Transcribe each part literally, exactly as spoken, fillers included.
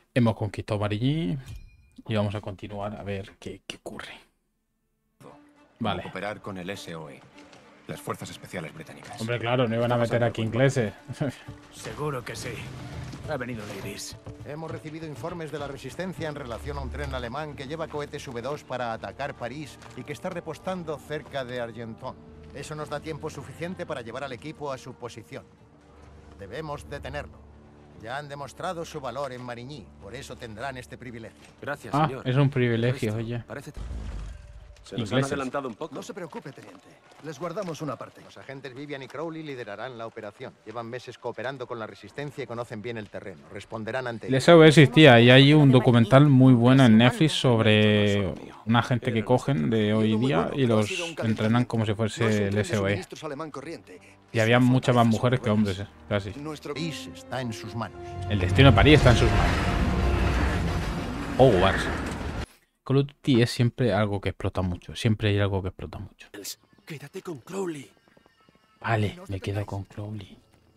Hemos conquistado Marigny y vamos a continuar a ver qué, qué ocurre. Vale. Operar con el S O E, las Fuerzas Especiales Británicas. Hombre, claro, no iban a meter aquí ingleses. Seguro que sí. Ha venido Davis. Hemos recibido informes de la resistencia en relación a un tren alemán que lleva cohetes V dos para atacar París y que está repostando cerca de Argenton. Eso nos da tiempo suficiente para llevar al equipo a su posición. Debemos detenerlo. Ya han demostrado su valor en Marigny, por eso tendrán este privilegio. Gracias, Ah, señor. es un privilegio, oye. Parece... Se nos Ingleses. han adelantado un poco. No se preocupe, teniente. Les guardamos una parte. Los agentes Vivian y Crowley liderarán la operación. Llevan meses cooperando con la resistencia y conocen bien el terreno. Responderán ante El ellos. S O E existía y hay un documental muy bueno en Netflix sobre una gente que cogen de hoy día y los entrenan como si fuese el S O E. Y había muchas más mujeres que hombres, eh, casi. Nuestro país está en sus manos. El destino de París está en sus manos. Hogwarts. Call of Duty es siempre algo que explota mucho. Siempre hay algo que explota mucho. Quédate con Crowley. Vale, me quedo con Crowley.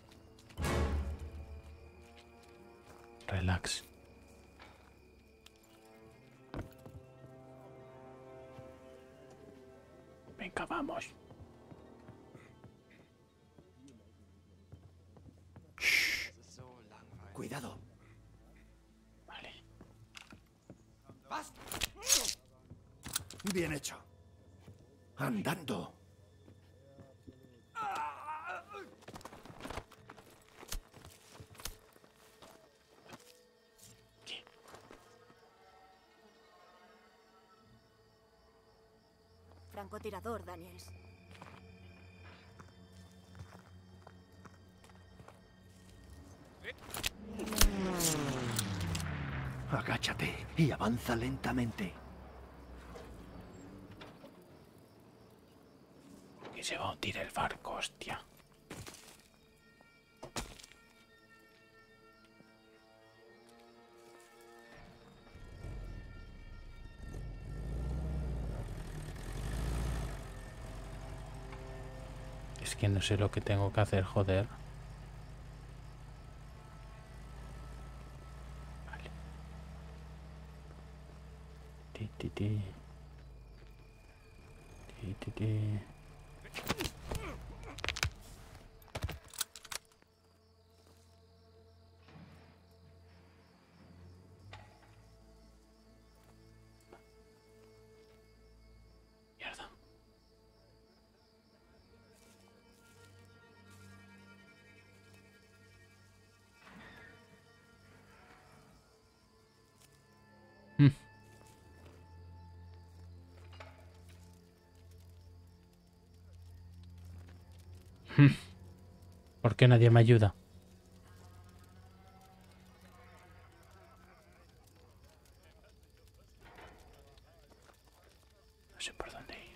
Relax. Venga, vamos. Shh. Cuidado. Vale. Bien hecho. Andando. Francotirador, Daniels. Agáchate y avanza lentamente. Que se va a hundir el barco, hostia. Es que no sé lo que tengo que hacer, joder. Vale. Ti, ti, ti. Ti, ti, ti. Mierda. Hmm. Hmm. ¿Por qué nadie me ayuda? No sé por dónde ir.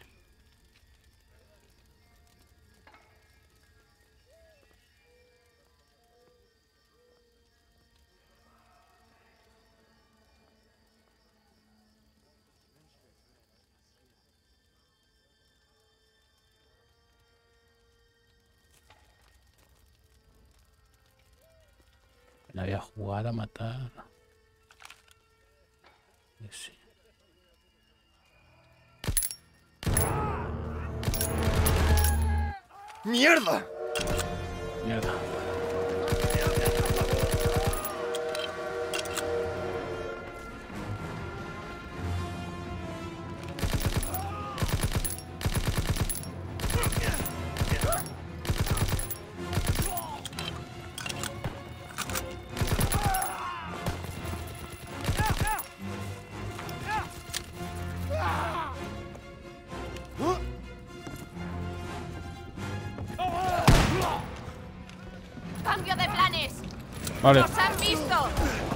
La había jugado a matar. Ese. ¡Mierda! Mierda. ¡Cambio de planes! Vale. ¡Nos han visto!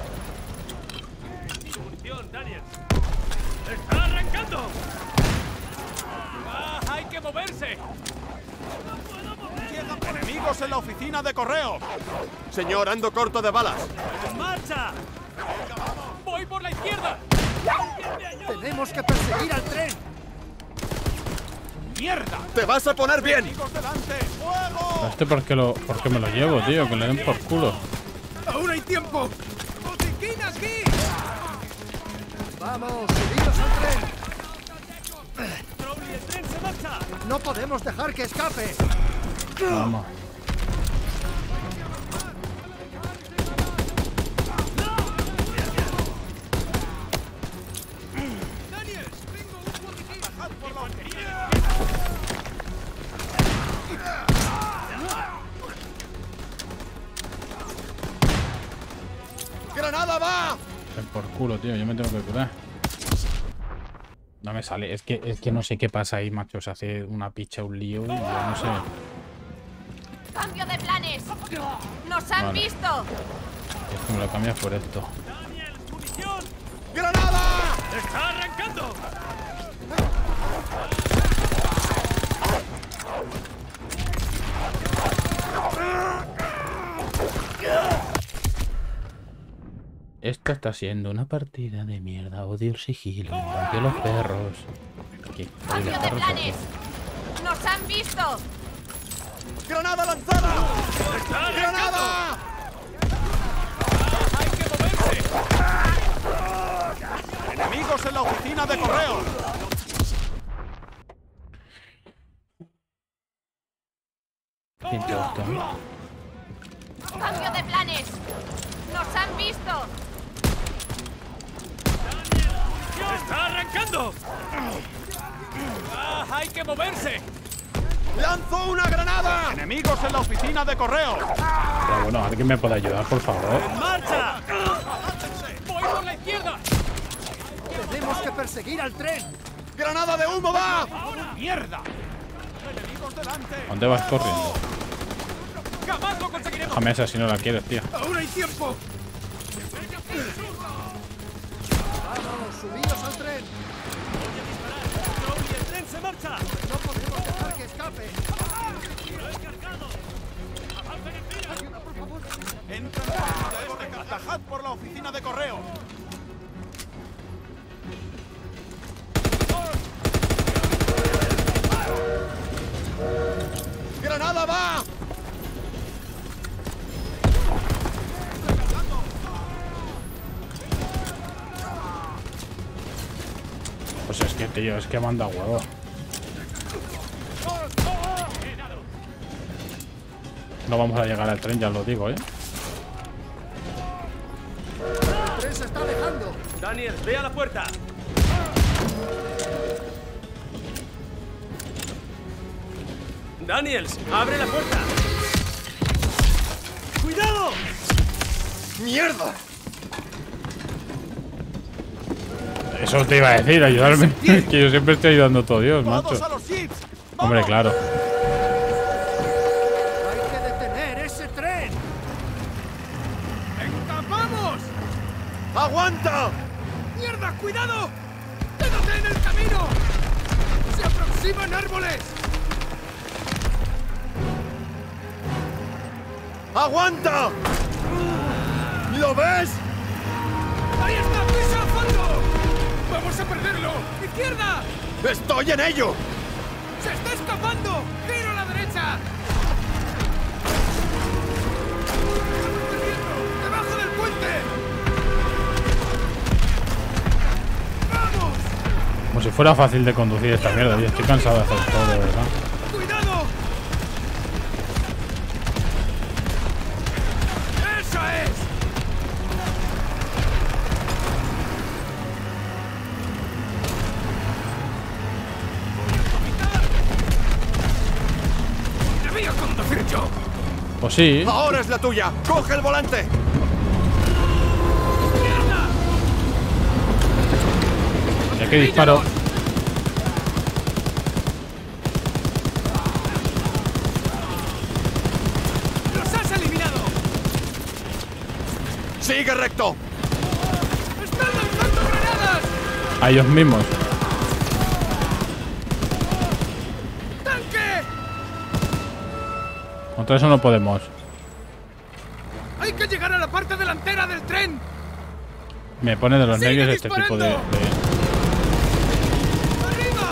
¡Munición, Daniels! ¡Está arrancando! ¡Ah, hay que moverse! ¡No puedo moverme! ¡Enemigos en la oficina de correo! Señor, ando corto de balas. ¡En marcha! ¡Voy por la izquierda! ¡Tenemos que perseguir al tren! ¡Mierda! ¡Te vas a poner bien! ¿Este por qué, lo, por qué me lo llevo, tío? Que le den por culo. ¡Aún hay tiempo! ¡Botiquín aquí! ¡Vamos! ¡Subidos al tren! Crowley, el tren se marcha. ¡No podemos dejar que escape! Vamos. ¡Granada va! Ven por culo, tío. Yo me tengo que curar. No me sale. Es que, es que no sé qué pasa ahí, macho. Se hace una picha, un lío. Y yo no sé. ¡Cambio de planes! ¡Nos han Vale. visto! Esto me lo cambias por esto. Daniel, munición. ¡Granada! ¡Está arrancando! Esto está siendo una partida de mierda. Odio el sigilo. Odio los perros. ¿Qué? Odio ¡Cambio los de perros. planes! ¡Nos han visto! ¡Granada lanzada! ¡Está arrancando! ¡Granada! ¡Hay que moverse! ¡Enemigos en la oficina de correos! ¿Quién te gusta? ¡Cambio de planes! ¡Nos han visto! ¡Está arrancando! ¡Ah, hay que moverse! ¡Lanzo una granada! ¡Enemigos en la oficina de correos! Pero bueno, alguien me puede ayudar, por favor. ¡En marcha! ¡Voy por la izquierda! ¡Tenemos que perseguir al tren! ¡Granada de humo va! ¡Mierda! ¡Enemigos delante! ¿Dónde vas corriendo? ¡Jamás lo conseguiremos! Déjame esa si no la quieres, tío. ¡Aún hay tiempo! ¡Vamos! ¡Subidos al tren! ¡Crowley, el tren se marcha! ¡No podemos dejar que escape! ¡Ayuda, por favor! ¡Entran por la este! ¡Atajad por la oficina de correos! ¡Granada va! Pues es que, tío, es que manda huevo. No vamos a llegar al tren, ya lo digo, ¿eh? ¡El tren se está alejando! Daniel, ve a la puerta. Daniels, abre la puerta. ¡Cuidado! ¡Mierda! Eso te iba a decir, ayudarme. Que yo siempre estoy ayudando a todo Dios, macho. ¡Todos a los jeeps! Hombre, claro. ¡Hay que detener ese tren! ¡Escapamos! ¡Aguanta! ¡Mierda, cuidado! ¡Quédate en el camino! ¡Se aproximan árboles! ¡Aguanta! ¿Lo ves? ¡Ahí está! ¡Pisa a fondo! ¡Vamos a perderlo! ¡Izquierda! ¡Estoy en ello! ¡Se está escapando! ¡Giro a la derecha! ¡Debajo del puente! ¡Vamos! Como si fuera fácil de conducir esta mierda, tío. Estoy cansado de hacer todo, de verdad. ¡Cuidado! ¡Eso es! ¡Debía conducir yo! Pues sí. ¡Ahora es la tuya! ¡Coge el volante! Ya que disparo. ¡Los has eliminado! ¡Sigue recto! ¡Están lanzando granadas! A ellos mismos. ¡Tanque! Contra eso no podemos. ¡Hay que llegar a la parte delantera del tren! Me pone de los ¡Sigue nervios este tipo de, disparando! de- ¡Arriba!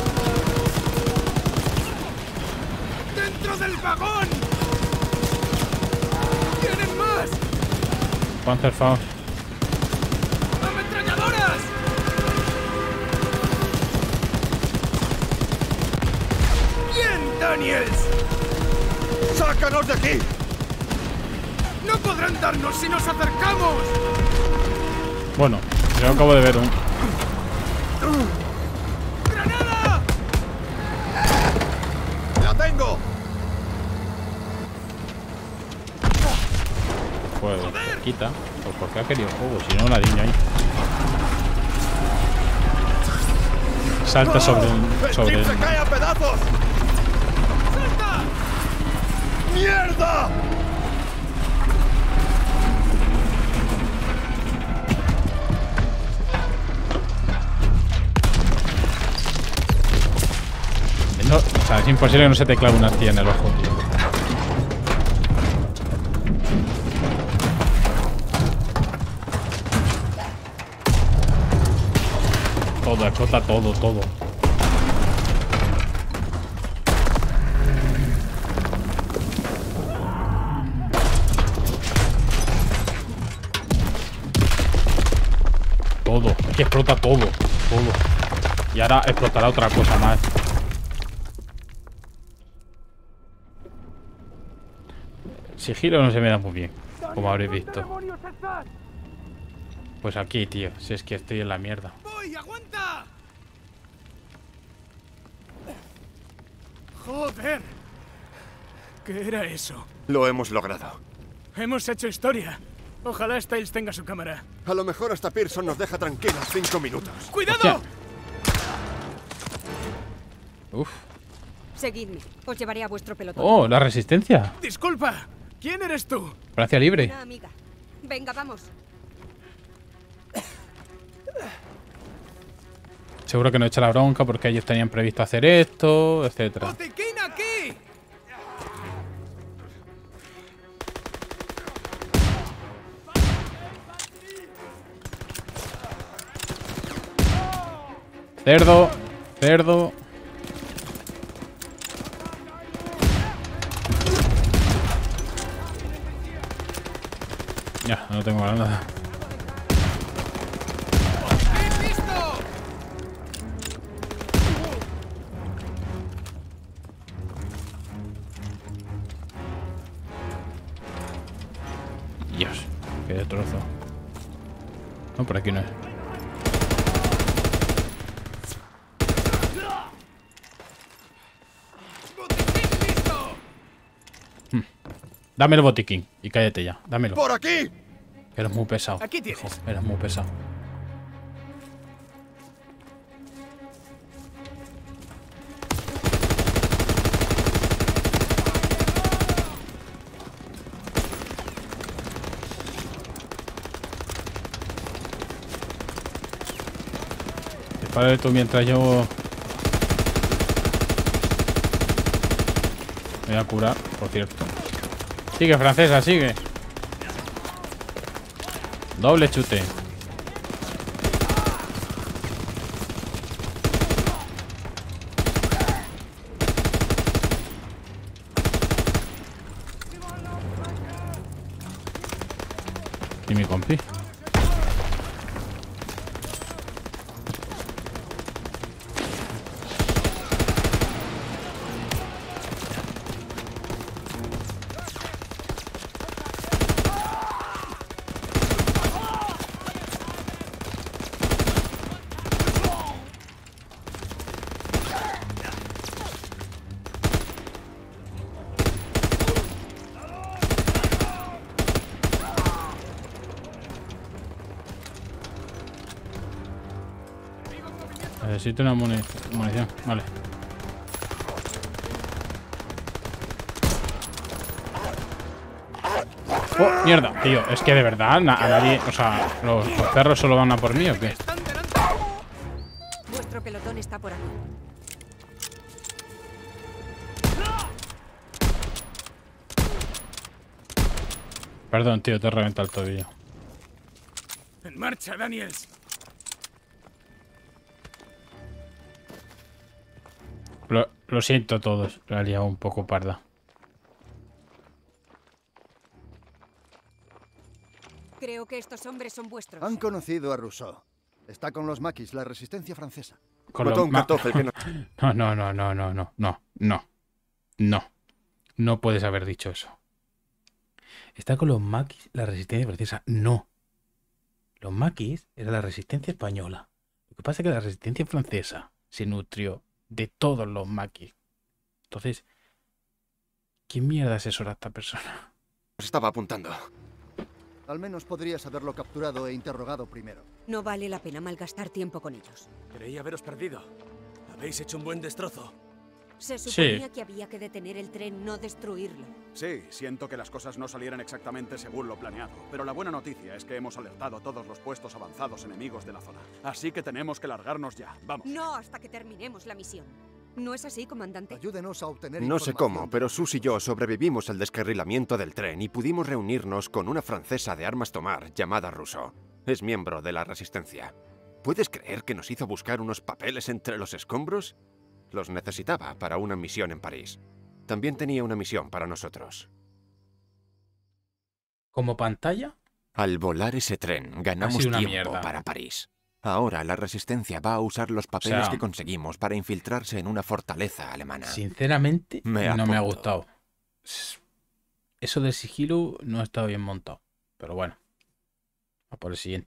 ¡Dentro del vagón! ¡Tienen más! Panzerfaust. ¡Ametralladoras! Daniels! ¡Sácanos de aquí! ¡No podrán darnos si nos acercamos! Bueno, yo acabo de ver un... ¡Granada! ¡La tengo! Pues quita. Pues porque ha querido juego, si no la niña ahí. Salta sobre el... sobre ¡El el... jeep se cae a pedazos! ¡Salta! ¡Mierda! No, o sea, es imposible que no se te clave una tía en el ojo, tío. Todo, explota todo, todo. Todo, es que explota todo, todo. Y ahora explotará otra cosa más. Sigilo no se me da muy bien, como habréis visto. Pues aquí, tío, si es que estoy en la mierda. ¡Voy, aguanta! ¡Joder! ¿Qué era eso? Lo hemos logrado. Hemos hecho historia. Ojalá Styles tenga su cámara. A lo mejor hasta Pearson nos deja tranquilos cinco minutos. ¡Cuidado! Hostia. Uf. Seguidme. Os llevaré a vuestro pelotón. Oh, la resistencia. Disculpa. ¿Quién eres tú? Francia libre. Una amiga. Venga, vamos. Seguro que no echa la bronca porque ellos tenían previsto hacer esto, etcétera. ¡Botiquín aquí! Cerdo, cerdo. Ya, no tengo nada. ¡Botiquín listo! Dios, qué destrozo. No, por aquí no es. ¡Botiquín listo! Dame el botiquín y cállate ya, dámelo. ¡Por aquí! Eres muy pesado. Aquí tienes. Hijo, eres muy pesado. Dispárale tú mientras yo... Me voy a curar, por cierto. Sigue, francesa, sigue. Doble chute. Y mi compi. Necesito una muni munición, vale. ¡Oh, mierda! Tío, es que de verdad na a nadie... O sea, los, los perros solo van a por mí, ¿o qué? Vuestro pelotón está por aquí. Perdón, tío, te he reventado el tobillo. En marcha, Daniels. Lo, lo siento a todos, la he liado un poco parda. Creo que estos hombres son vuestros. Han conocido a Rousseau. Está con los maquis, la resistencia francesa. Con Mató lo- un ma- cartofe que no... No, no, no, no, no, no, no, no. No. No puedes haber dicho eso. Está con los maquis la resistencia francesa. No. Los maquis era la resistencia española. Lo que pasa es que la resistencia francesa se nutrió de todos los maquis. Entonces, ¿quién mierda asesora a esta persona? Os estaba apuntando. Al menos podrías haberlo capturado e interrogado primero. No vale la pena malgastar tiempo con ellos. Creí haberos perdido. Habéis hecho un buen destrozo. Se suponía Sí. que había que detener el tren, no destruirlo. Sí, siento que las cosas no salieran exactamente según lo planeado, pero la buena noticia es que hemos alertado a todos los puestos avanzados enemigos de la zona. Así que tenemos que largarnos ya. Vamos. No hasta que terminemos la misión. ¿No es así, comandante? Ayúdenos a obtener No sé información. cómo, pero Sus y yo sobrevivimos al descarrilamiento del tren y pudimos reunirnos con una francesa de armas tomar llamada Rousseau. Es miembro de la Resistencia. ¿Puedes creer que nos hizo buscar unos papeles entre los escombros? Los necesitaba para una misión en París. También tenía una misión para nosotros. Como pantalla, Al volar ese tren, ganamos sido una tiempo mierda. para París. Ahora la Resistencia va a usar los papeles sea, que conseguimos para infiltrarse en una fortaleza alemana. sinceramente, Me no me ha apunto. gustado. Eso del sigilo no ha estado bien montado. Pero bueno. A por el siguiente.